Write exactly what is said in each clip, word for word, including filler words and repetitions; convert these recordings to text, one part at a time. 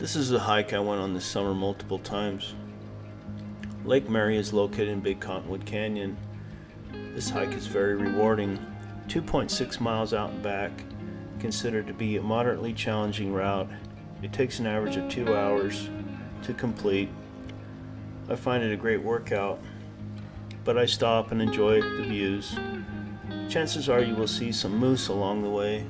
This is a hike I went on this summer multiple times. Lake Mary is located in Big Cottonwood Canyon. This hike is very rewarding. two point six miles out and back, considered to be a moderately challenging route. It takes an average of two hours to complete. I find it a great workout, but I stop and enjoy the views. Chances are you will see some moose along the way.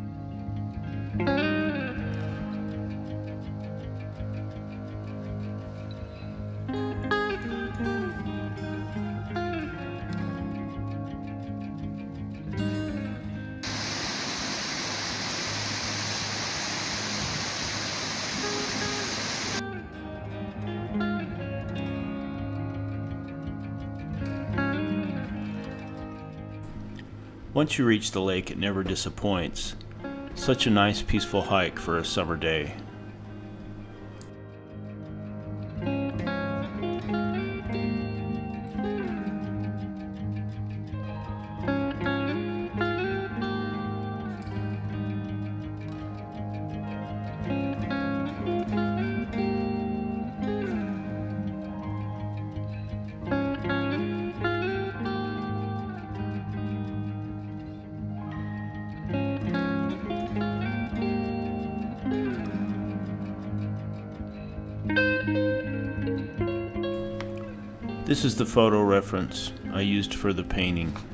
Once you reach the lake, it never disappoints. Such a nice, peaceful hike for a summer day. This is the photo reference I used for the painting.